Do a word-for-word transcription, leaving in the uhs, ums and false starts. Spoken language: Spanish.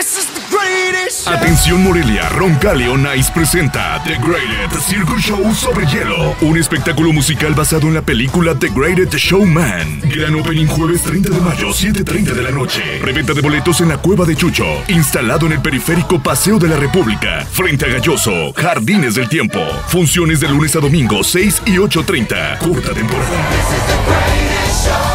Atención Morelia, Roncalio Nice presenta The Greatest Circus Show sobre hielo. Un espectáculo musical basado en la película The Greatest Showman. Gran opening jueves treinta de mayo, siete treinta de la noche. Reventa de boletos en la Cueva de Chucho. Instalado en el periférico Paseo de la República. Frente a Galloso, Jardines del Tiempo. Funciones de lunes a domingo, seis y ocho treinta. Corta temporada.